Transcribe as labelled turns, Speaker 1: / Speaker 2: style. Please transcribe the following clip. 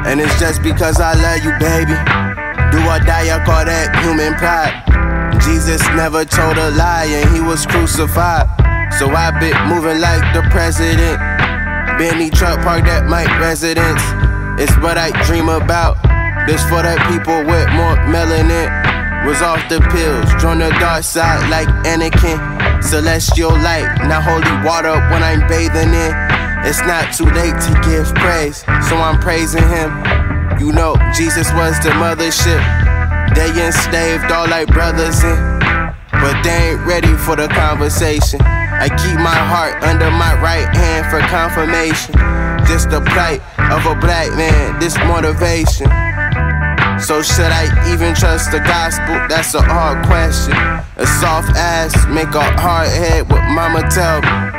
Speaker 1: And it's just because I love you, baby. Do or die, I call that human pride. Jesus never told a lie and he was crucified. So I been moving like the president. Bentley truck parked at my residence. It's what I dream about. This for the people with more melanin. Was off the pills, joined the dark side like Anakin. Celestial light, not holy water when I'm bathing in. It's not too late to give praise, so I'm praising him. You know, Jesus was the mothership. They enslaved all like brothers in, but they ain't ready for the conversation. I keep my heart under my right hand for confirmation. Just the plight of a black man, this motivation. So should I even trust the gospel? That's a hard question. A soft ass make a hard head, what mama tell me.